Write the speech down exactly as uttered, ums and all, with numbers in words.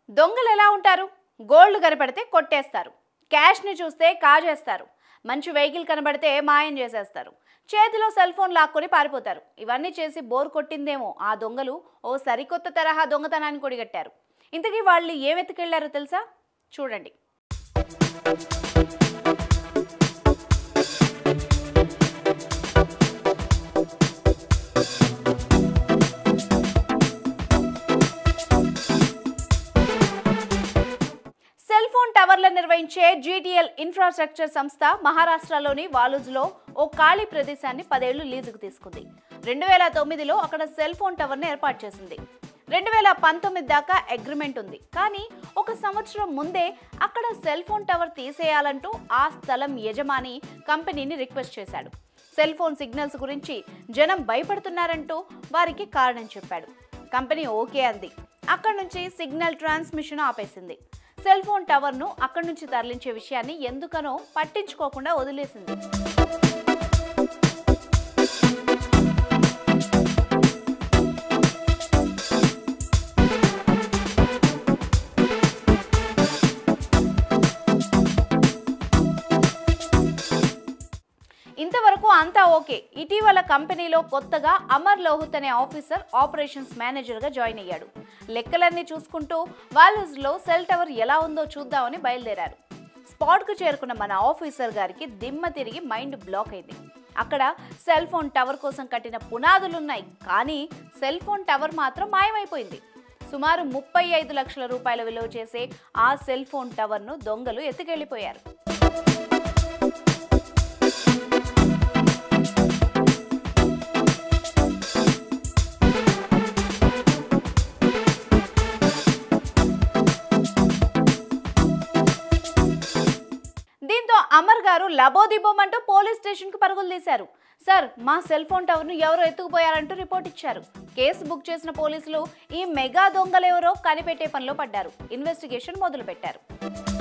దొంగలు ఎలా ఉంటారు? గోల్డ్ కనబడితే కొట్టేస్తారు, క్యాష్ ని చూస్తే కాజేస్తారు, మంచి వెహికల్ కనబడితే మాయం చేసేస్తారు, చేతిలో సెల్ ఫోన్ లాక్కొని పారిపోతారు. ఇవన్నీ చేసి బోర్ కొట్టిందేమో ఆ దొంగలు ఓ సరికొత్త తరహా దొంగతనాన్ని కొడిగట్టారు. ఇంతకీ వాళ్ళు ఏం ఎత్తుకెళ్లారో తెలుసా? చూడండి. సెల్ ఫోన్ టవర్ల నిర్వహించే జీటీఎల్ ఇన్ఫ్రాస్ట్రక్చర్ సంస్థ మహారాష్ట్రలోని వాలూజ్లో ఓ ఖాళీ ప్రదేశాన్ని పదేళ్లు లీజుకు తీసుకుంది. రెండు వేల తొమ్మిదిలో అక్కడ సెల్ ఫోన్ టవర్ను ఏర్పాటు చేసింది. రెండు వేల పంతొమ్మిది దాకా అగ్రిమెంట్ ఉంది. కానీ ఒక సంవత్సరం ముందే అక్కడ సెల్ ఫోన్ టవర్ తీసేయాలంటూ ఆ స్థలం యజమాని కంపెనీని రిక్వెస్ట్ చేశాడు. సెల్ ఫోన్ సిగ్నల్స్ గురించి జనం భయపడుతున్నారంటూ వారికి కారణం చెప్పాడు. కంపెనీ ఓకే అంది. అక్కడి నుంచి సిగ్నల్ ట్రాన్స్మిషన్ ఆపేసింది. సెల్ ఫోన్ టవర్ను అక్కడి నుంచి తరలించే విషయాన్ని ఎందుకనో పట్టించుకోకుండా వదిలేసింది. ఇంతవరకు అంతా ఓకే. ఇటీవల కంపెనీలో కొత్తగా అమర్ లోహిత్ అనే ఆఫీసర్ ఆపరేషన్స్ మేనేజర్గా జాయిన్ అయ్యాడు. లెక్కలన్నీ చూసుకుంటూ వాలూజ్లో సెల్ టవర్ ఎలా ఉందో చూద్దామని బయలుదేరారు. స్పాట్కు చేరుకున్న మన ఆఫీసర్ గారికి దిమ్మ తిరిగి మైండ్ బ్లాక్ అయింది. అక్కడ సెల్ ఫోన్ టవర్ కోసం కట్టిన పునాదులున్నాయి, కానీ సెల్ ఫోన్ టవర్ మాత్రం మాయమైపోయింది. సుమారు ముప్పై ఐదు లక్షల రూపాయల విలువ చేసే ఆ సెల్ ఫోన్ టవర్ను దొంగలు ఎత్తుకెళ్లిపోయారు. దీంతో అమర్ గారు లబోదిబోమంటూ పోలీస్ స్టేషన్ కు పరుగులు తీశారు. సార్, మా సెల్ ఫోన్ టవర్ ను ఎవరో ఎత్తుకుపోయారంటూ రిపోర్ట్ ఇచ్చారు. కేసు బుక్ చేసిన పోలీసులు ఈ మెగా దొంగలెవరో కనిపెట్టే పనిలో పడ్డారు. ఇన్వెస్టిగేషన్ మొదలు పెట్టారు.